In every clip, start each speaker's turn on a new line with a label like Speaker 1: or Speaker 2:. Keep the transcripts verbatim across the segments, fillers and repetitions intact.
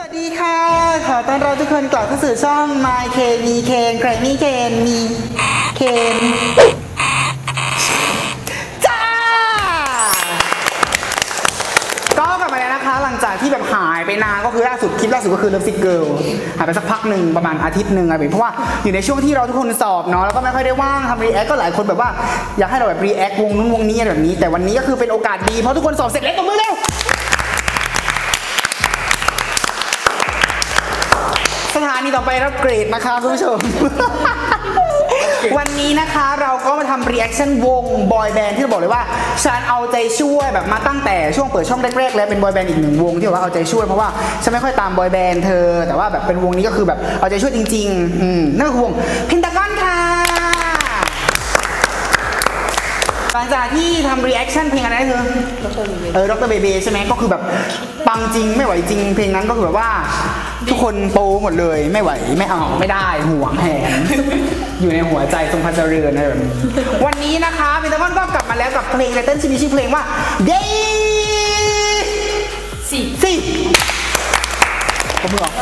Speaker 1: วัสดีค่ะขอต้อนรับทุกคนกลับเข้าสู่ช่อง My Ken มีเคนใครมีเคนมีเคนจ้าก็กลับมาแล้วนะคะหลังจากที่แบบหายไปนานก็คือล่าสุดคลิปล่าสุดก็คือ Love Sick Girl หายไปสักพักหนึ่งประมาณอาทิตย์หนึ่งอะไรเพราะว่าอยู่ในช่วงที่เราทุกคนสอบเนาะแล้วก็ไม่ค่อยได้ว่างทำรีแอคก็หลายคนแบบว่าอยากให้เราแบบรีแอควงนู้นวงนี้แบบนี้แต่วันนี้ก็คือเป็นโอกาสดีเพราะทุกคนสอบเสร็จแล้วตบมือเร็วสถานีต่อไปรับเกรดนะคะคุณผู้ชม วันนี้นะคะเราก็มาทำรีแอคชั่นวงบอยแบนด์ที่บอกเลยว่าฉันเอาใจช่วยแบบมาตั้งแต่ช่วงเปิดช่องแรกๆแล้วเป็นบอยแบนด์อีกหนึ่งวงที่บอกว่าเอาใจช่วยเพราะว่าฉันไม่ค่อยตามบอยแบนด์เธอแต่ว่าแบบเป็นวงนี้ก็คือแบบเอาใจช่วยจริงๆอืมนั่นคือวงเพนทากอนค่ะหลังจากที่ทำรีแอคชั่นเพลงอะไรนะคือเออด็อกเตอร์เบเบใช่ไหมก็คือแบบปังจริงไม่ไหวจริงเพลงนั้นก็คือแบบว่าทุกคนโปหมดเลยไม่ไหวไม่เอาไม่ได้ห่วงแหนอยู่ในหัวใจทรงพระเจริญอะไรแบบนี้วันนี้นะคะเพนทากอนก็กลับมาแล้วกับเพลงไตเติ้ลชื่อชื่อเพลงว่า Day สี่สี่ผมบอก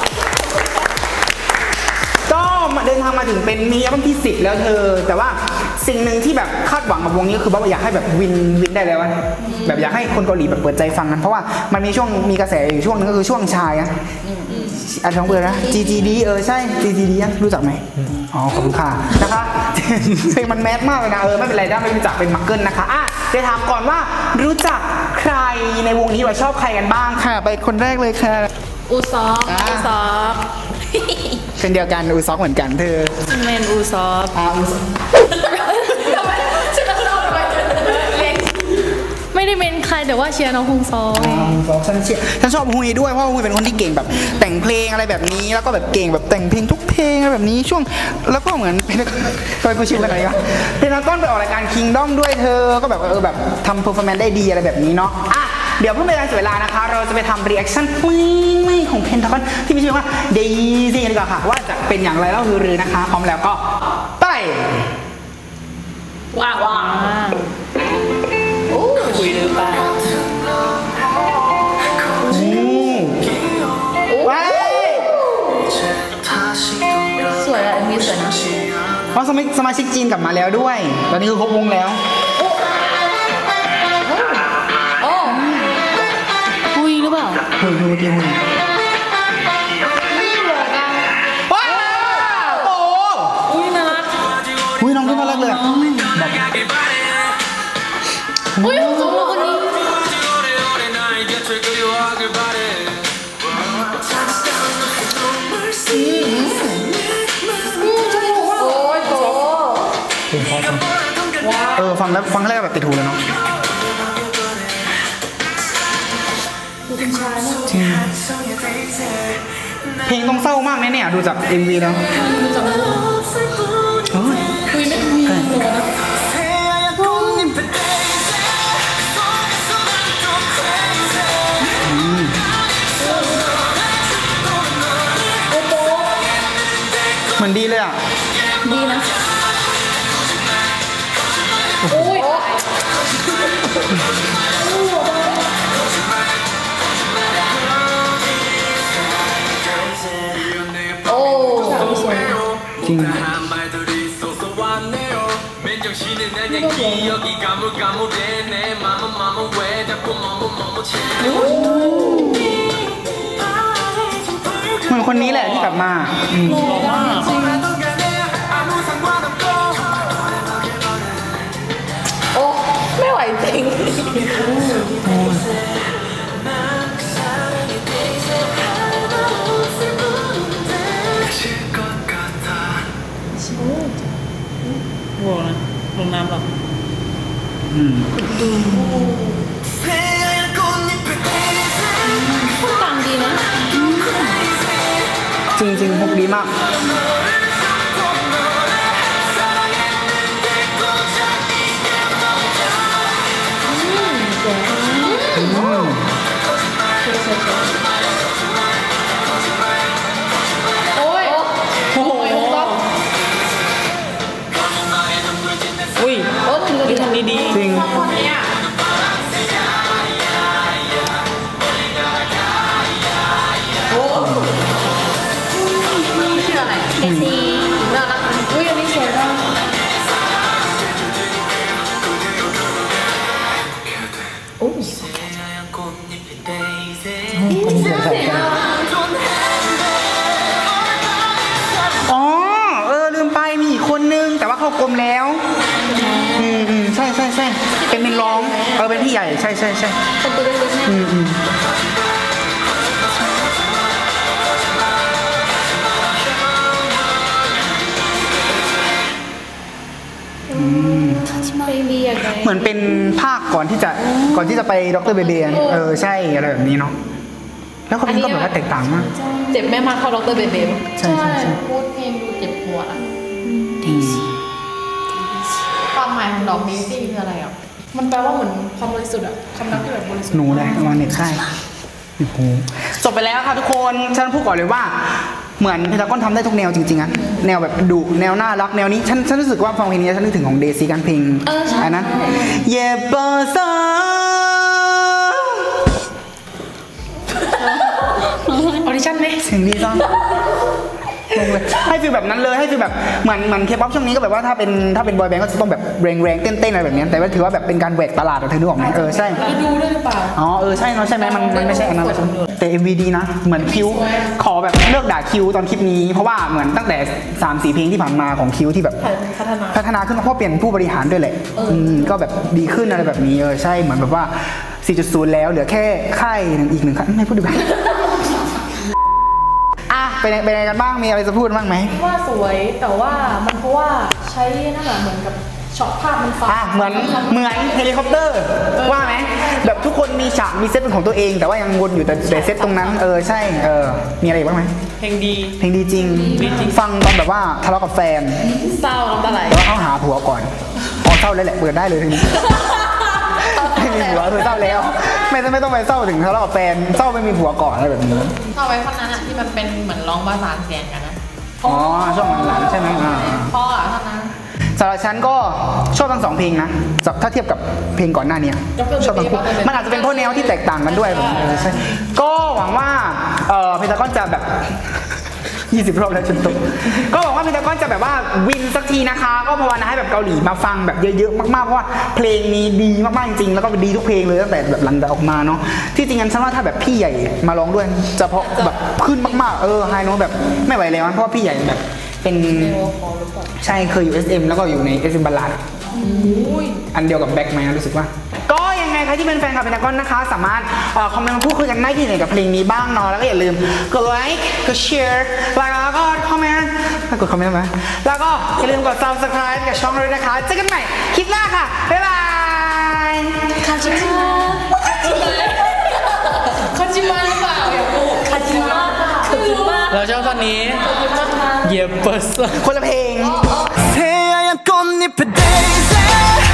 Speaker 1: ก็เดินทางมาถึงเป็นมีอัลบั้มที่สิบแล้วเธอแต่ว่าสิ่งหนึ่งที่แบบคาดหวังกับวงนี้ก็คือว่าอยากให้แบบวินวินได้แล้วแบบอยากให้คนเกาหลีแบบเปิดใจฟังกันเพราะว่ามันมีช่วงมีกระแสอยู่ช่วงนึงก็คือช่วงชายอะอันท้องเบอร์นะ จี จี ดี เออใช่ จี จี ดี รู้จักไหมอ๋อขอบคุณค่ะนะคะเพลงมันแมสมากเลยนะเออไม่เป็นไรได้ไม่รู้จักเป็นมักเกิลนะคะอ่ะจะถามก่อนว่ารู้จักใครในวงนี้ว่าชอบใครกันบ้างค่ะไปคนแรกเลยค่ะ
Speaker 2: อูซอกอูซอก
Speaker 1: เป็นเดียวกันอูซอกเหมือนกันเธอ
Speaker 2: เมนอูซอก
Speaker 1: อ่าอูซอก
Speaker 2: ไม่ได้เมนใครแต่ว่าเชียร์น้องฮงซอก
Speaker 1: ฉันเชียร์ฉันชอบฮุยด้วยเพราะฮุยเป็นคนที่เก่งแบบแต่งเพลงอะไรแบบนี้แล้วก็แบบเก่งแบบแต่งเพลงทุกเพลงอะไรแบบนี้ช่วงแล้วก็เหมือนเคยกูชื่ออะไรกันเพนทากอนไปออกรายการคิงด้อมด้วยเธอก็แบบเออแบบทำเพอร์ฟอร์แมนซ์ได้ดีอะไรแบบนี้เนาะอ่ะเดี๋ยวเพื่อไม่ให้เสียเวลานะคะเราจะไปทำรีแอคชั่นไม่ของเพนทากอนที่มีชื่อว่า Daisy ดีกว่าค่ะว่าจะเป็นอย่างไรแล้วคือรือนะคะพร้อมแล้วก็ไป
Speaker 2: ว้าวโอ้คุยหรือเปล่า
Speaker 1: ว้าว
Speaker 2: สวยอะมีสวยนะ
Speaker 1: เพราะสมาชิกจีนกลับมาแล้วด้วยตอนนี้คือครบวงแล้ว
Speaker 2: โอ้คุยหรือเปล่า
Speaker 1: คุยคุยคุยว้าวโอ้
Speaker 2: อุ้ยน่ารัก
Speaker 1: อุ้ยน้องก็น่ารักเลย
Speaker 2: อุ้ยสมคนนี้
Speaker 1: เออฟังแล้วฟังแรกแบบติดหูเลยเนาะเพลงต้องเศร้ามากแน่เนี่ยดูจาก เอ็ม วี แล้ว
Speaker 2: ดูจากคุยไม่มีเลยนะ
Speaker 1: เหมือนดีเลยอ่ะ
Speaker 2: ดีนะโอ้ยโอ้
Speaker 1: จริงเหมือนคนนี้แหละที่กลับมา
Speaker 2: หล่อมากโอ้ไม่ไหวจริงโว้นะลงน้ำหรออืมพูดตังดีนะ
Speaker 1: จริงจริงพกดีมาก
Speaker 2: โอ้ยโอ้โหอุ้ยโอ้ยทำดีดี
Speaker 1: จริง
Speaker 2: โอ้
Speaker 1: ใช่ใช่
Speaker 3: คนตัวเล็กๆเนี่ย
Speaker 1: อืมอืม
Speaker 3: เพลงดีอย่างไร
Speaker 1: เหมือนเป็นภาคก่อนที่จะก่อนที่จะไปด็อกเตอร์เบเบเออใช่อะไรแบบนี้เนาะแล้วคนนี้ก็แบบว่าแตกต่างมาก
Speaker 3: เจ็บแม่มาเข้าด็อกเตอร์เบเบ
Speaker 1: ใช่ใช่ใช่
Speaker 3: พูดเพลงดูเจ็บหัวอะความหมายของดอกเดซี่คืออะไรอ่ะมันแปลว่าเหมือนความบริสุทธิ์อะความรักที่แบบบริสุทธิ์
Speaker 1: หนูได้ประมาณเน็ตใช่โอ้โหจบไปแล้วค่ะทุกคนฉันพูดก่อนเลยว่าเหมือนเพนทากอนทำได้ทุกแนวจริงๆอะแนวแบบดุแนวน่ารักแนวนี้ฉันฉันรู้สึกว่าฟังเพลงนี้ฉันนึกถึงของเดซี่กันเพลงอันนั้นเย่เบอร์ซ่า
Speaker 3: ออดิชั่นไหม
Speaker 1: เสียงดีจังลงเลยให้ฟีลแบบนั้นเลยให้ฟีลแบบเหมือนเหมือนเคป๊อปช่วงนี้ก็แบบว่าถ้าเป็นถ้าเป็นบอยแบนด์ก็จะต้องแบบแรงๆเต้นๆอะไรแบบนี้แต่ว่าถือว่าแบบเป็นการแหวกตลาดอะเธอนึกออกไหมเออใช่
Speaker 3: แล้วดูด้วยหรือเปล่า
Speaker 1: อ๋อเออใช่เนาะใช่ไหมมันมันไม่ใช่อันนั้นเลยแต่ เอ็ม วี ดีนะเหมือนคิวขอแบบเลิกด่าคิวตอนคลิปนี้เพราะว่าเหมือนตั้งแต่ สามสี่ เพลงที่ผ่านมาของคิวที่แบบ
Speaker 3: พัฒนา
Speaker 1: พัฒนาขึ้นเพราะเปลี่ยนผู้บริหารด้วยแหละอืมก็แบบดีขึ้นอะไรแบบนี้เออใช่เหมือนแบบว่า สี่จุดศูนย์ แล้วเหลือแค่ค่ายหนึ่งอีกหนึ่งค่ายไม่พูดดีกว่าอ่ะเป็นเป็นอะไรกันบ้างมีอะไรจะพูดบ้างไหม
Speaker 3: ว่าสวยแต่ว่ามันเพราะว่าใช้นั่นแหละเหมือนกับช็อตภาพมันฟ้า
Speaker 1: อ่ะเหมือนเหมือนเฮลิคอปเตอร์ว่าไหมแบบทุกคนมีฉากมีเซตเป็นของตัวเอง แต่ว่ายังวนอยู่แต่แต่เซตตรงนั้นเออใช่เออมีอะไรอีกบ้างไหม
Speaker 2: เพลงดี
Speaker 1: เพลงดีจริง ฟังตอนแบบว่าทะเลาะกับแฟน
Speaker 3: เศร้าน้ำตาไหล
Speaker 1: แล้วเขาหาผัวก่อนอ๋อเศร้าเลยแหละเปิดได้เลยทีนี้ไม่มีผัวเธอเศร้าแล้ว ไม่ต้องไม่ต้องไปเศร้าถึงทะเลาะกับแฟนเศร้าไม่มีผัวก่อนอะไรแบบนี้
Speaker 3: เอาไว้ท่อนนั้นอะที่มันเป็นเหมือนร้องประสานเสียงกันนะ
Speaker 1: อ๋อช่วงหลังๆใช่ไหมอ่า
Speaker 3: พ่ออะท่อนนั้น
Speaker 1: สำหรับฉันก็ชอบทั้งสองเพลงนะถ้าเทียบกับเพลงก่อนหน้านี้ชอบทั้งคู่มันอาจจะเป็นเพราะแนวที่แตกต่างกันด้วยผมเออใช่ก็หวังว่าเออเพนทากอนจะแบบยี่สิบรอบแล้วจนตกก็หวังว่าเพนทากอนจะแบบว่าวินสักทีนะคะก็ภาวนาให้แบบเกาหลีมาฟังแบบเยอะๆมากๆเพราะว่าเพลงนี้ดีมากๆจริงๆแล้วก็ดีทุกเพลงเลยตั้งแต่แบบหลังจากออกมาเนาะที่จริงงั้นฉันว่าถ้าแบบพี่ใหญ่มาร้องด้วยจะเพราะแบบขึ้นมากๆเออไฮโน้ตแบบไม่ไหวแล้วเพราะว่าพี่ใหญ่แบบเป็นใช่เคยอยู่ เอส เอ็ม แล้วก็อยู่ใน เอส เอ็ม บัลลัดอันเดียวกับแบ็คไหมรู้สึกว่าก็ยังไงใครที่เป็นแฟนคลับเพนทากอนนะคะสามารถคอมเมนต์มาพูดคุยกันได้ที่ไหนกับเพลงนี้บ้างเนาะแล้วก็อย่าลืมกดไลค์กดแชร์แล้วก็คอมเมนต์กดคอมเมนต์ไหมแล้วก็อย่าลืมกด ซับสไครบ์ กับช่องด้วยนะคะเจอกันใหม่คลิปหน้าค่ะบ๊ายบาย
Speaker 3: คาจิมะคาจิมะหรือเปล่าอย่าพูดคาจิมะคาจิมะ
Speaker 2: เราชอบตอนนี้เยียบเปิร์ส
Speaker 1: คนละเพลง
Speaker 4: 새하얀 꽃잎의 daisy